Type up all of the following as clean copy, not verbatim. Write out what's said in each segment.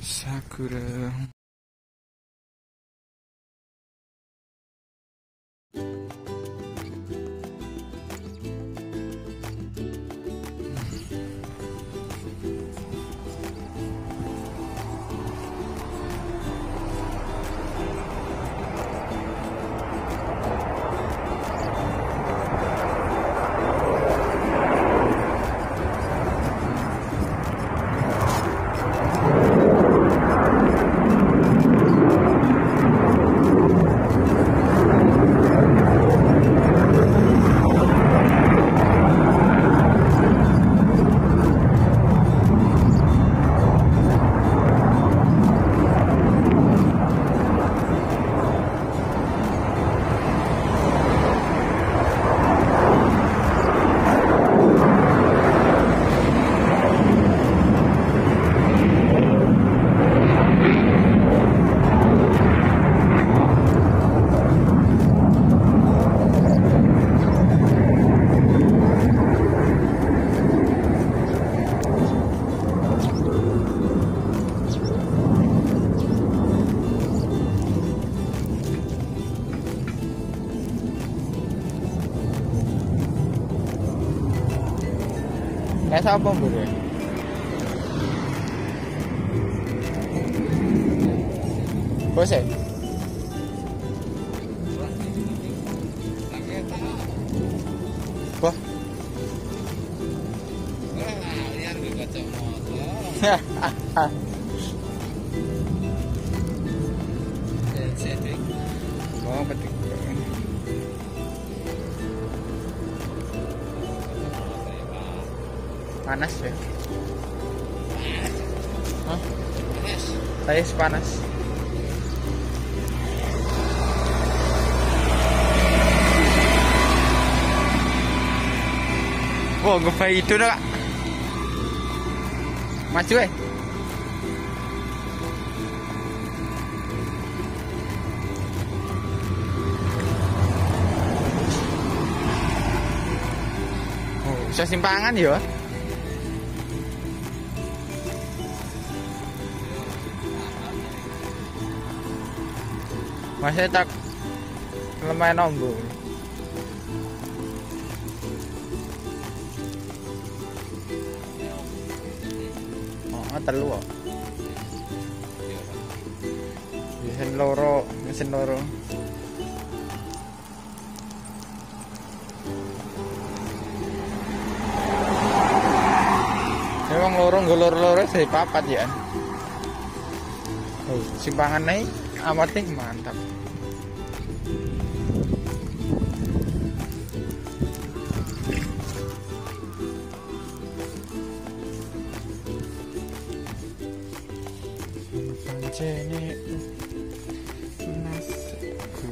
Sakura. Es apa bro? Bose? Wah. Oh, betul. Panas ya? Hah? Panas. Saya panas. Oh, gue itu dah. Maju eh. Oh, bisa simpangan ya? Masih tak lumayan nombong. Oh, telu kok. Mesin loro. Memang loro saya papat ya. Oh, simpangan naik amat nih mantap. Pancene nasku.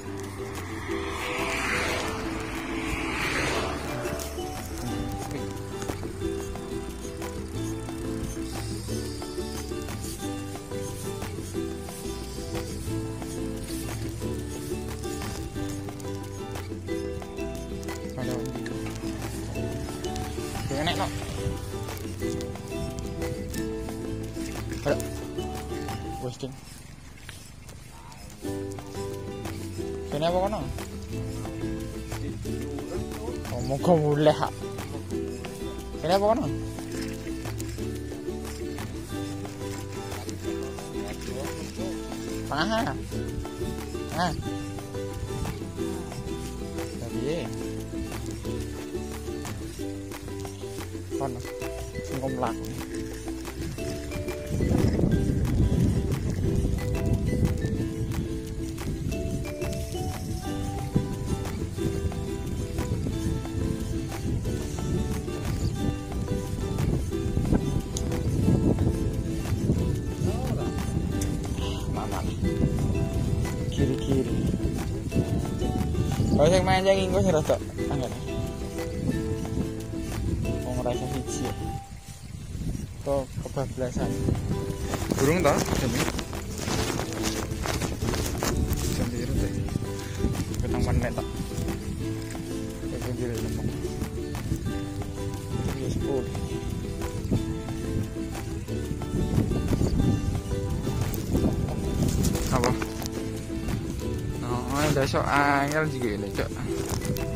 Kalau gitu. Enak kok. Ada. Posting. Kenapa kono? Ngomong kok mulai hak. Kenapa kono? Mahal. Ah. Tapi kono. Singkom lak. Kiri-kiri. Kalau yang main jangin gue serasa angkat. Mau ngerasa siji ya. Kok kebablasan. Burung toh, demi. Sendiri deh. Ketang menit tak. Kayak sendiri lembong. Ini 10. Udah sok angel juga ini, Cok.